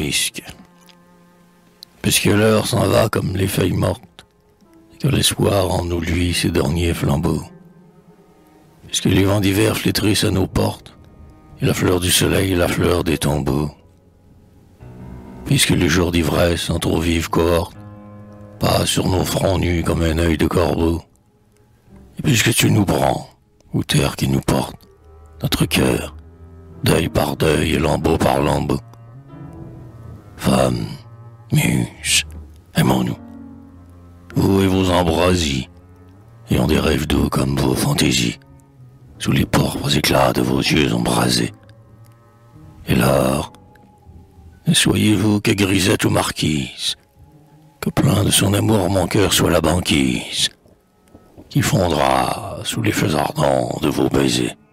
puisque l'heure s'en va comme les feuilles mortes, et que l'espoir en nous luit ses derniers flambeaux, puisque les vents d'hiver flétrissent à nos portes, et la fleur du soleil est la fleur des tombeaux, puisque les jours d'ivresse en trop vive cohorte passent sur nos fronts nus comme un œil de corbeau, et puisque tu nous prends, ou terre qui nous porte, notre cœur, deuil par deuil et lambeau par lambeau. Femme, muse, aimons-nous, vous et vos embrasies, ayant des rêves doux comme vos fantaisies, sous les pourpres éclats de vos yeux embrasés. Et l'or, ne soyez-vous que grisette ou marquise, que plein de son amour mon cœur soit la banquise, qui fondra sous les feux ardents de vos baisers.